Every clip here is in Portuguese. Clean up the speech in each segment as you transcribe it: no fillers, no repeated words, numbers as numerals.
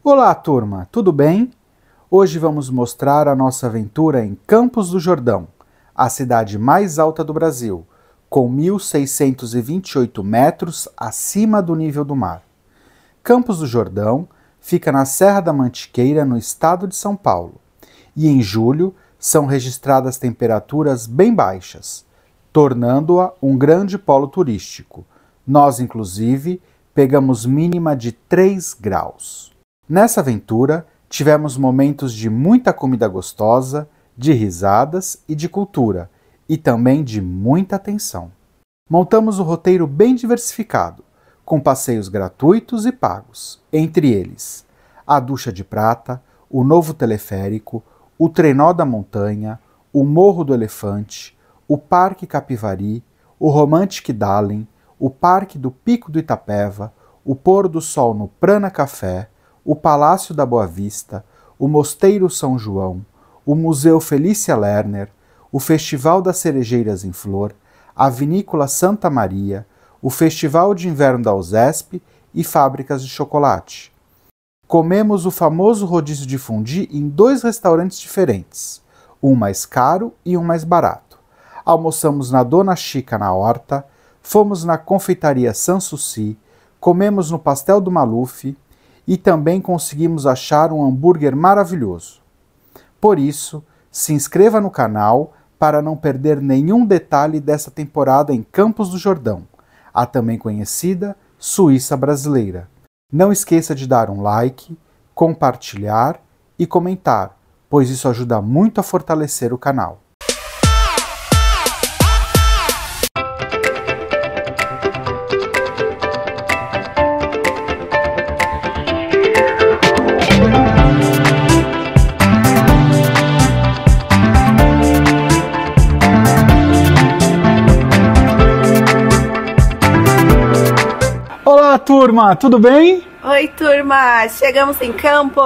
Olá, turma, tudo bem? Hoje vamos mostrar a nossa aventura em Campos do Jordão, a cidade mais alta do Brasil, com 1.628 metros acima do nível do mar. Campos do Jordão fica na Serra da Mantiqueira, no estado de São Paulo, e em julho são registradas temperaturas bem baixas, tornando-a um grande polo turístico. Nós, inclusive, pegamos mínima de 3 graus. Nessa aventura, tivemos momentos de muita comida gostosa, de risadas e de cultura, e também de muita atenção. Montamos um roteiro bem diversificado, com passeios gratuitos e pagos, entre eles a Ducha de Prata, o novo teleférico, o Trenó da Montanha, o Morro do Elefante, o Parque Capivari, o Romantic Dalen, o Parque do Pico do Itapeva, o Pôr do Sol no Prana Café, o Palácio da Boa Vista, o Mosteiro São João, o Museu Felícia Lerner, o Festival das Cerejeiras em Flor, a Vinícola Santa Maria, o Festival de Inverno da USESP e fábricas de chocolate. Comemos o famoso rodízio de fundi em 2 restaurantes diferentes, um mais caro e um mais barato. Almoçamos na Dona Chica na Horta, fomos na Confeitaria Sanssouci, comemos no Pastel do Maluf, e também conseguimos achar um hambúrguer maravilhoso. Por isso, se inscreva no canal para não perder nenhum detalhe dessa temporada em Campos do Jordão, a também conhecida Suíça brasileira. Não esqueça de dar um like, compartilhar e comentar, pois isso ajuda muito a fortalecer o canal. Olá, turma, tudo bem? Oi, turma, chegamos em Campos!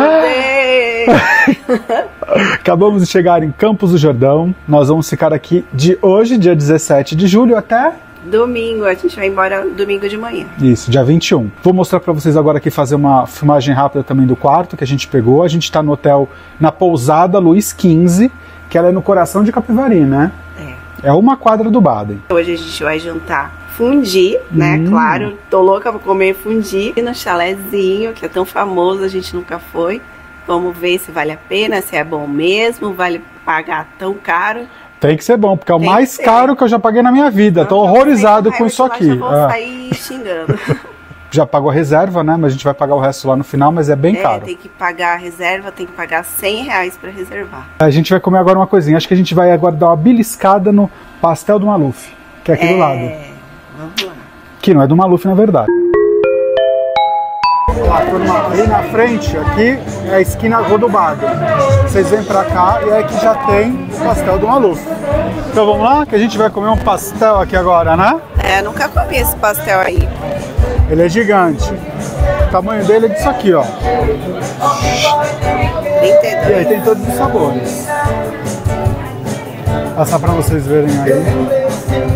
Acabamos de chegar em Campos do Jordão. Nós vamos ficar aqui de hoje, dia 17 de julho, até... Domingo, a gente vai embora domingo de manhã. Isso, dia 21. Vou mostrar para vocês agora aqui, fazer uma filmagem rápida também do quarto que a gente pegou. A gente está no hotel, na pousada Luiz XV, que ela é no coração de Capivari, né? É uma quadra do Baden. Hoje a gente vai jantar fundi, né? Claro, tô louca pra comer fundi. E no chalézinho, que é tão famoso, a gente nunca foi. Vamos ver se vale a pena, se é bom mesmo, vale pagar tão caro. Tem que ser bom, porque é o mais caro que eu já paguei na minha vida. Tô horrorizado com isso aqui. Já vou sair xingando. Já pagou a reserva, né? Mas a gente vai pagar o resto lá no final, mas é bem caro. Tem que pagar a reserva, tem que pagar R$100 pra reservar. A gente vai comer agora uma coisinha. Acho que a gente vai agora dar uma beliscada no Pastel do Maluf, que é aqui do lado. Vamos lá. Que não é do Maluf, na verdade. Olá, turma. Ali na frente, aqui, é a esquina Rua do Baden. Vocês vêm pra cá e aqui já tem o Pastel do Maluf. Então vamos lá, que a gente vai comer um pastel aqui agora, né? Nunca comi esse pastel aí. Ele é gigante. O tamanho dele é disso aqui, ó. 32. E aí tem todos os sabores. Passar pra vocês verem aí.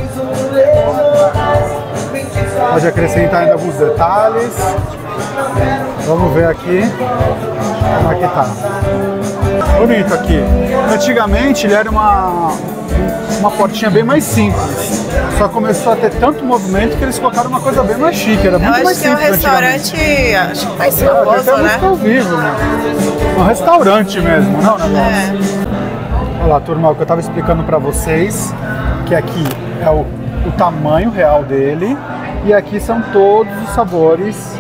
Pode acrescentar ainda alguns detalhes. Vamos ver aqui como é que tá. Bonito aqui. Antigamente ele era uma portinha bem mais simples. Só começou a ter tanto movimento que eles colocaram uma coisa bem mais chique. Era muito mais simples. Eu acho que é um restaurante, acho que mais famoso, né? Ao vivo, né? Um restaurante mesmo, não, negócio. Olha lá, turma, o que eu tava explicando pra vocês, que aqui é o tamanho real dele. E aqui são todos os sabores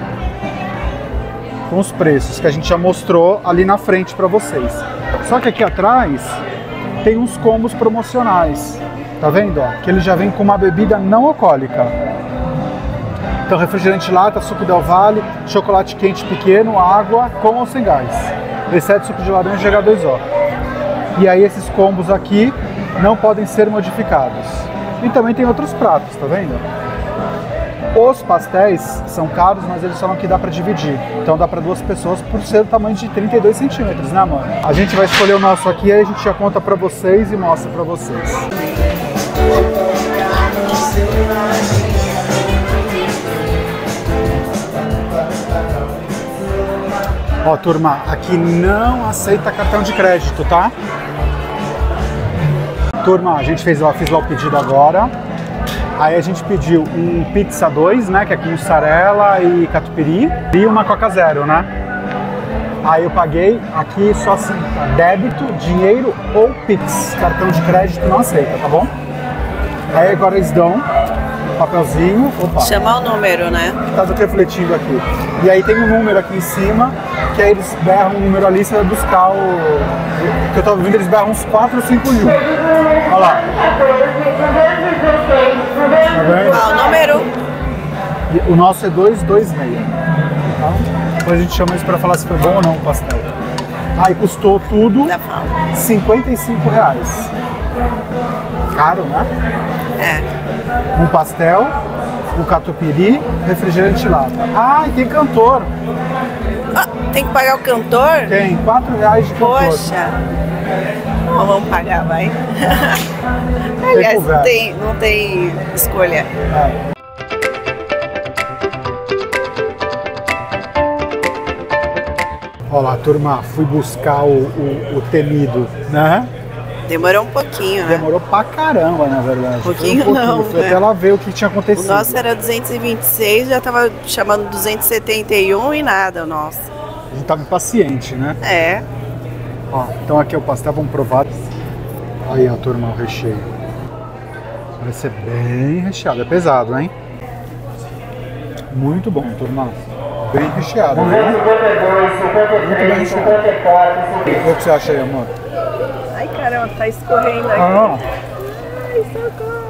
com os preços que a gente já mostrou ali na frente para vocês. Só que aqui atrás tem uns combos promocionais, tá vendo? Ó? Que ele já vem com uma bebida não alcoólica. Então refrigerante lata, suco Del Valle, chocolate quente pequeno, água com ou sem gás, exceto suco de laranja e H2O. E aí esses combos aqui não podem ser modificados. E também tem outros pratos, tá vendo? Os pastéis são caros, mas eles falam que dá para dividir. Então dá para 2 pessoas por ser o tamanho de 32 centímetros, né, amor? A gente vai escolher o nosso aqui, aí a gente já conta para vocês e mostra para vocês. Ó, turma, aqui não aceita cartão de crédito, tá? Turma, a gente fiz lá o pedido agora. Aí a gente pediu um pizza 2, né, que é com mussarela e catupiry, e uma Coca Zero, né? Aí eu paguei aqui só assim, tá? Débito, dinheiro ou Pix. Cartão de crédito não aceita, tá bom? Aí agora eles dão um papelzinho. Opa, Chama o número, né? tá refletindo aqui. E aí tem um número aqui em cima, que aí eles berram um número ali, você vai buscar o... que eu tava vendo, eles berram uns 4 ou 5 mil. Olha lá. Tá vendo? Qual o número? O nosso é 226. Tá? Depois a gente chama isso pra falar se foi bom ou não o pastel. Aí custou tudo R$55. Caro, né? É. Um pastel, um catupiry, refrigerante lata. Ah, e tem cantor. Ah, tem que pagar o cantor? Tem R$4 de cantor. Poxa. Bom, vamos pagar, vai. Aliás, não tem escolha. É. Olha lá, turma, fui buscar o temido, né? Demorou um pouquinho, né? Demorou pra caramba, na verdade. Um pouquinho não, Fui né? até lá ver o que tinha O acontecido. nosso era 226, já tava chamando 271 e nada o nosso. A gente tava impaciente, né? É. Ó, então aqui é o pastel, vamos provar. Aí, ó, turma, o recheio. Vai ser bem recheado, é pesado, hein? Muito bom, turma. Bem recheado. Muito bem recheado. O que você acha aí, amor? Ai, caramba, tá escorrendo aqui. Ah, Ai, socorro.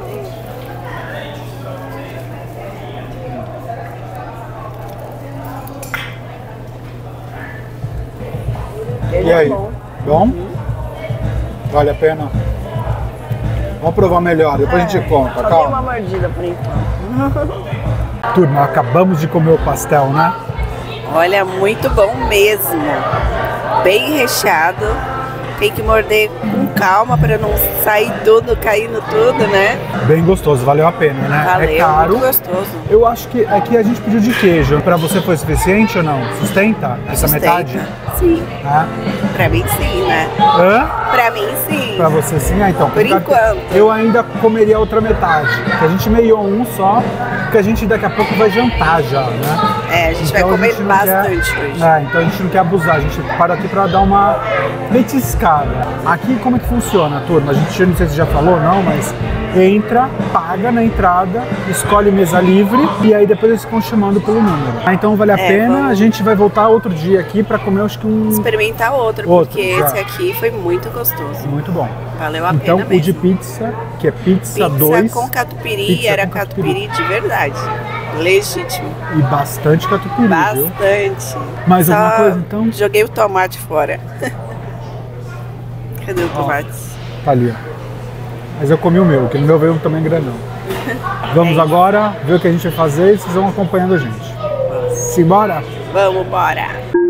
e aí? Bom? Vale a pena? Vamos provar melhor, depois a gente conta, Só dei calma. uma mordida por enquanto. Turma, acabamos de comer o pastel, né? Olha, muito bom mesmo. Bem recheado. Tem que morder com calma para não sair tudo, caindo tudo, né? Bem gostoso, valeu a pena, né? Valeu, é caro. muito gostoso. Eu acho que aqui a gente pediu de queijo. Pra você foi suficiente ou não? Sustenta essa metade? Sim. Ah. Pra mim sim, né? Hã? Pra mim sim. Pra você sim? Ah, então. Por enquanto. Eu ainda comeria a outra metade. Que a gente meiou um só, porque a gente daqui a pouco vai jantar já, né? É, a gente Então, vai comer não bastante hoje. então a gente não quer abusar, a gente para aqui pra dar uma petiscada. Aqui como é que funciona, turma? A gente não sei se já falou não, mas entra, paga na entrada, escolhe mesa livre e aí depois eles ficam chamando pelo número. Então vale a pena, vamos. a gente vai voltar outro dia aqui pra comer acho que Experimentar outro, porque já. esse aqui foi muito gostoso. Muito bom. Valeu a Então pena o mesmo. de pizza, que é pizza 2. Pizza com catupiry, Pizza era com catupiry de verdade. Legítimo. E bastante catupiry, viu? Bastante. Mais Só alguma coisa então? joguei o tomate fora. Cadê o tomate? Tá ali, ó. Mas eu comi o meu, que o meu veio também grandão. Vamos agora ver o que a gente vai fazer e vocês vão acompanhando a gente. Simbora? Vamos, bora!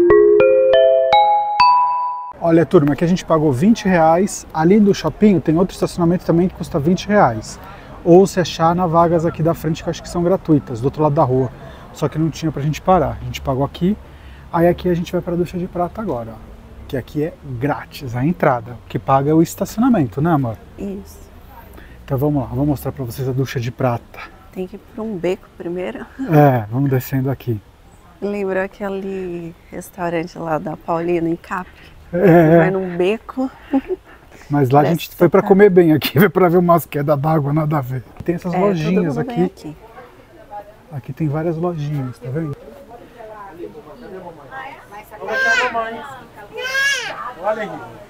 Olha, turma, aqui a gente pagou R$20. Ali do shopping tem outro estacionamento também que custa R$20. Ou se achar na vagas aqui da frente que eu acho que são gratuitas, do outro lado da rua. Só que não tinha pra gente parar. A gente pagou aqui. Aí aqui a gente vai pra Ducha de Prata agora, ó. Que aqui é grátis, a entrada. O que paga é o estacionamento, né, amor? Isso. Então vamos lá, vou mostrar pra vocês a Ducha de Prata. Tem que ir pra um beco primeiro. É, vamos descendo aqui. Lembrou aquele restaurante lá da Paulina, em Capri? É, Vai num beco. mas lá a gente foi pra comer bem aqui, foi pra ver umas quedas d'água, nada a ver. Tem essas lojinhas todo mundo vem aqui. Aqui tem várias lojinhas, tá vendo? Olha aí.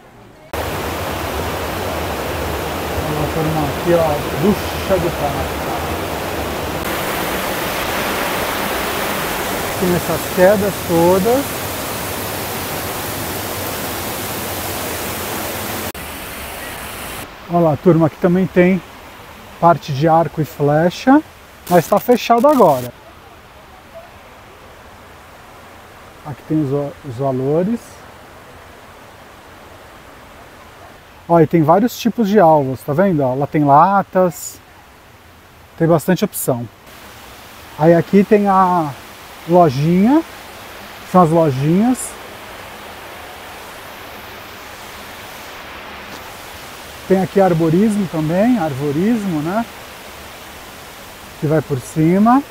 Aqui, ó, Ducha de Prata. Tem essas quedas todas. Olha lá, turma, aqui também tem parte de arco e flecha, mas está fechado agora. Aqui tem os valores. Olha, e tem vários tipos de alvos, tá vendo? Lá tem latas, tem bastante opção. Aí aqui tem a lojinha, são as lojinhas. Tem aqui arborismo também, arvorismo, né? Que vai por cima.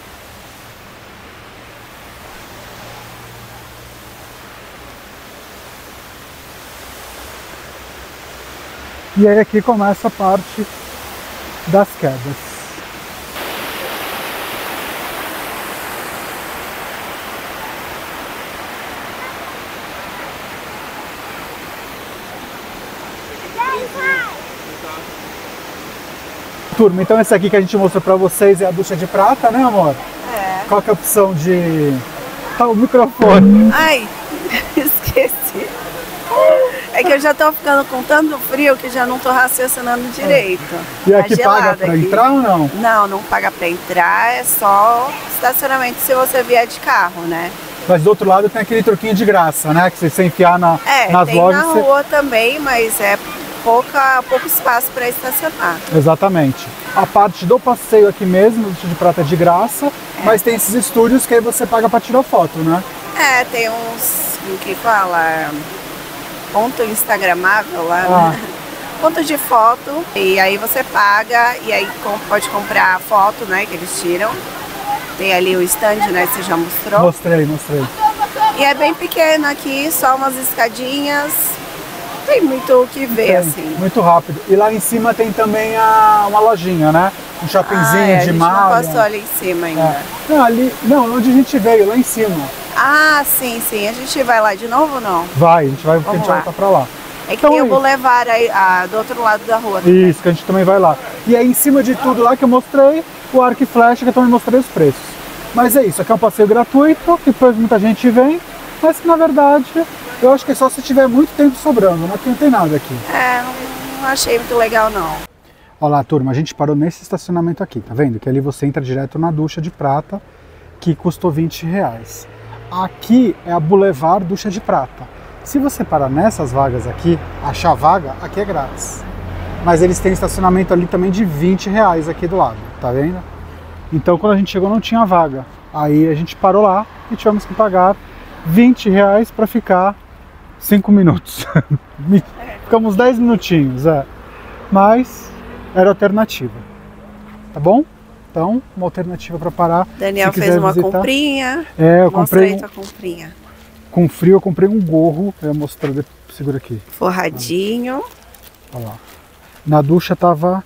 E aí aqui começa a parte das quedas. Turma, então esse aqui que a gente mostrou pra vocês é a ducha de prata, né, amor? É. Qual que é a opção de... Tá, o microfone. Ai, esqueci. É que eu já tô ficando com tanto frio que já não tô raciocinando direito. E aqui Tá paga gelado pra aqui. entrar ou não? Não, não paga pra entrar, é só estacionamento se você vier de carro, né? Mas do outro lado tem aquele truquinho de graça, né? Que você enfiar nas tem lojas. na rua também, mas é pouco espaço para estacionar. Exatamente. A parte do passeio aqui mesmo, o de prata é de graça, mas tem esses estúdios que aí você paga para tirar foto, né? É, tem uns, o que fala, ponto instagramável lá, né? Ponto de foto, e aí você paga, e aí pode comprar foto, né, que eles tiram. Tem ali o stand, né, que você já mostrou. Mostrei. E é bem pequeno aqui, só umas escadinhas. Tem muito o que ver, assim. Muito rápido. E lá em cima tem também uma lojinha, né? Um shoppingzinho de malha. A gente não passou ali em cima ainda. Não, onde a gente veio, lá em cima. Ah, sim. A gente vai lá de novo ou não? Vai, a gente vai porque a gente vai voltar pra lá. É que tem o Boulevard aí, do outro lado da rua. Também. Isso, que a gente também vai lá. E aí em cima de tudo lá que eu mostrei, o arco e flecha, que eu também mostrei os preços. Mas é isso, aqui é um passeio gratuito, que depois muita gente vem, mas que na verdade eu acho que é só se tiver muito tempo sobrando, mas não tem nada aqui. Não achei muito legal não. Olha lá, turma, a gente parou nesse estacionamento aqui, tá vendo? Que ali você entra direto na ducha de prata, que custou R$20. Aqui é a Boulevard Ducha de Prata. Se você parar nessas vagas aqui, achar vaga, aqui é grátis. Mas eles têm estacionamento ali também de R$20 aqui do lado, tá vendo? Então quando a gente chegou não tinha vaga. Aí a gente parou lá e tivemos que pagar R$20 para ficar 5 minutos. Ficamos 10 minutinhos, mas era alternativa, tá bom? Então, uma alternativa para parar. Daniel fez uma comprinha. Eu comprei tua comprinha. Com frio eu comprei um gorro, eu vou mostrar, segura aqui. Forradinho. Olha lá. Na ducha tava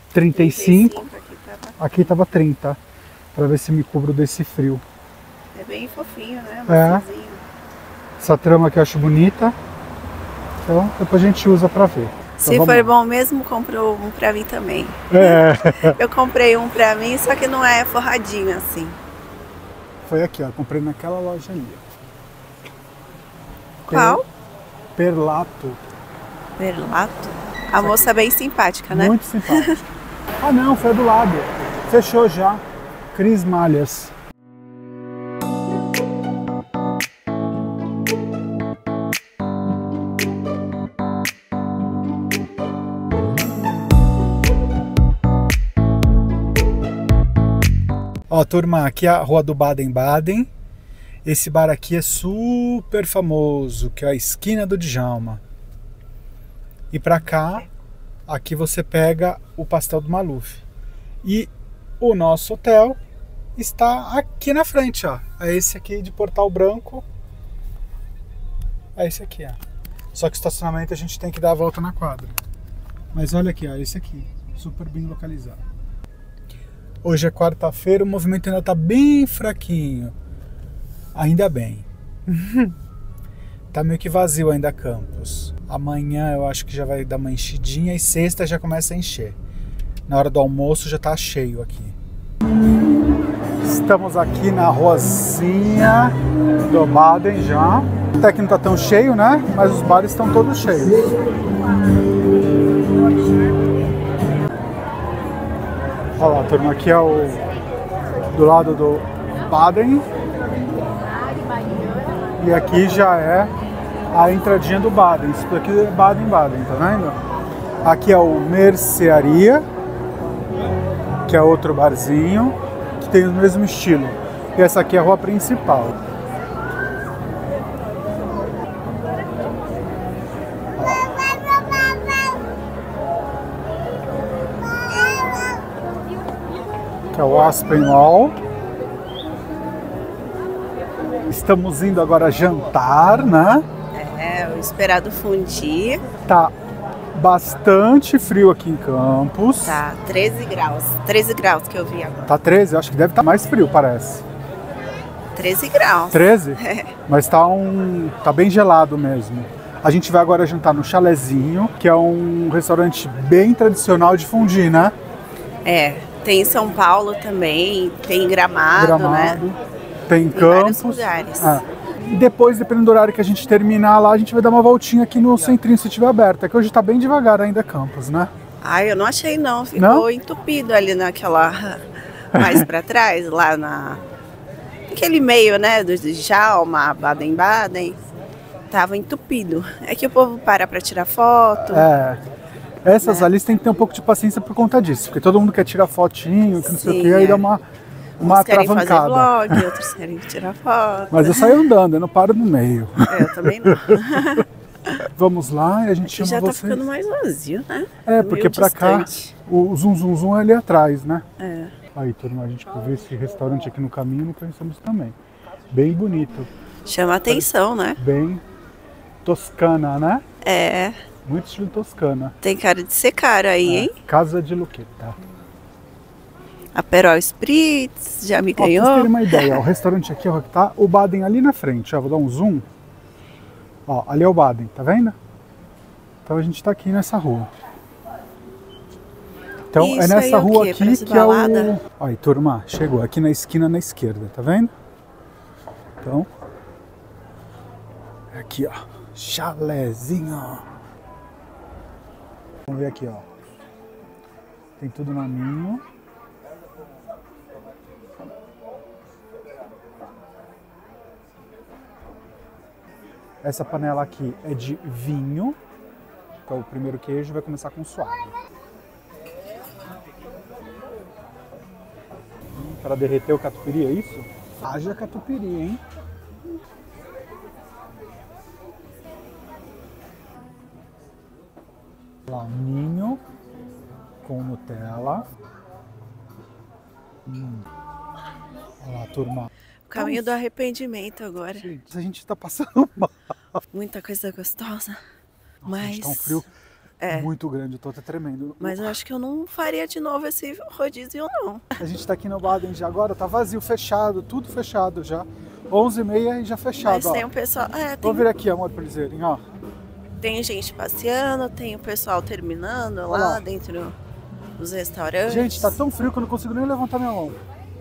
35, aqui tava 30, para ver se me cubro desse frio. É bem fofinho, né? Essa trama aqui eu acho bonita, então depois a gente usa para ver. Se então, for bom mesmo, comprou um pra mim também. Eu comprei um pra mim, só que não é forradinho assim. Foi aqui, ó, comprei naquela loja ali. Qual? Perlato. Perlato? A moça é bem simpática, né? Muito simpática. Ah não, foi do lado. Fechou já. Cris Malhas. Ó, turma, aqui é a Rua do Baden-Baden. Esse bar aqui é super famoso, que é a Esquina do Djalma. E pra cá, aqui você pega o Pastel do Maluf. E o nosso hotel está aqui na frente, ó. É esse aqui de Portal Branco. É esse aqui, ó. Só que o estacionamento a gente tem que dar a volta na quadra. Mas olha aqui, ó, esse aqui, super bem localizado. Hoje é quarta-feira, o movimento ainda tá bem fraquinho. Ainda bem. Tá meio que vazio ainda Campos. Amanhã eu acho que já vai dar uma enchidinha e sexta já começa a encher. Na hora do almoço já tá cheio aqui. Estamos aqui na ruazinha do Baden já. Até que não tá tão cheio, né? Mas os bares estão todos cheios. Olha lá, turma, aqui é do lado do Baden. E aqui já é a entradinha do Baden. Isso daqui é Baden-Baden, tá vendo? Aqui é o Mercearia, que é outro barzinho, que tem o mesmo estilo. E essa aqui é a rua principal. é o Aspen Mall. Estamos indo agora jantar, né? É, o esperado fundir. Tá bastante frio aqui em Campos. Tá 13 graus. 13 graus que eu vi agora. Tá 13? Eu acho que deve estar mais frio, parece. 13 graus. 13? É. Mas tá bem gelado mesmo. A gente vai agora jantar no Chalezinho, que é um restaurante bem tradicional de fondue, né? É, tem em São Paulo também, tem em Gramado, né? Tem Tem vários Campos. lugares. É. E depois, dependendo do horário que a gente terminar lá, a gente vai dar uma voltinha aqui no centrinho, se estiver aberto. É que hoje tá bem devagar ainda Campos, né? Ai, eu não achei não, ficou Não? entupido ali naquela, mais pra trás, lá naquele meio, né, do Djalma, Baden-Baden. Tava entupido. É que o povo para pra tirar foto. É. Essas Né? ali você tem que ter um pouco de paciência por conta disso, porque todo mundo quer tirar fotinho, que não sei o Sim, que, aí é. dá uma Uns querem fazer atravancada. vlog, outros querem tirar foto. Mas eu saio andando, eu não paro no meio. É, eu também não. Vamos lá e a gente Aqui já chama tá vocês. ficando mais vazio, né? É, porque Meio pra cá, distante. o zoom zoom zoom é ali atrás, né? É. Aí, turma, a gente viu esse restaurante aqui no caminho, não conhecemos também. Bem bonito, Chama atenção, né? bem toscana, né? É. Muito estilo toscana. Tem cara de ser caro aí, hein? Casa de Luqueta. Aperol Spritz, já me Ó, pra vocês ganhou. terem uma ideia, ó, o restaurante aqui, ó, que tá o Baden ali na frente, ó, vou dar um zoom. Ó, ali é o Baden, tá vendo? Então a gente tá aqui nessa rua. Então Isso é aí nessa é o rua quê? aqui Parece que é balada? o... Aí, turma, chegou aqui na esquina na esquerda, tá vendo? Então, é aqui, ó, Chalezinho. Vamos ver aqui, ó. Tem tudo na minha. Essa panela aqui é de vinho, que é o primeiro queijo, vai começar com suave. Para derreter o catupiry, é isso? Haja catupiry, hein? Lá, um ninho com Nutella. Olha lá, turma. O caminho do arrependimento agora. Gente, a gente tá passando mal. Muita coisa gostosa. Nossa, Mas. gente, tá um frio muito grande, eu tô até tremendo. Mas eu acho que eu não faria de novo esse rodízio, não. A gente tá aqui no Baden já agora, tá vazio, fechado, tudo fechado já. 11h30 e já fechado, Mas ó. tem um pessoal. Vamos vir aqui, amor, pra eles verem, ó. Tem gente passeando, tem o pessoal terminando Olha lá lá. dentro dos restaurantes. Gente, tá tão frio que eu não consigo nem levantar minha mão.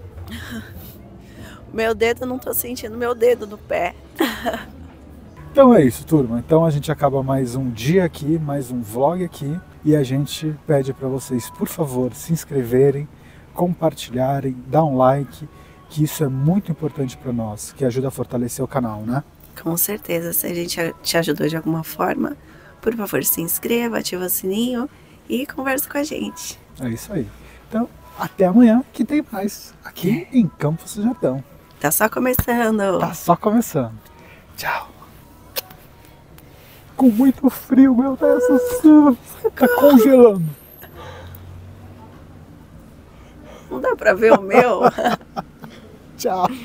Meu dedo, eu não tô sentindo meu dedo no pé. Então é isso, turma. Então a gente acaba mais um dia aqui, mais um vlog aqui. E a gente pede para vocês, por favor, se inscreverem, compartilharem, dar um like, que isso é muito importante para nós, que ajuda a fortalecer o canal, né? Com certeza, se a gente te ajudou de alguma forma, por favor, se inscreva, ativa o sininho e conversa com a gente. É isso aí. Então, até amanhã, que tem mais aqui em Campos do Jordão. Tá só começando. Tá só começando. Tchau. Com muito frio, meu Deus do céu. Tá congelando. Não dá pra ver o meu? Tchau.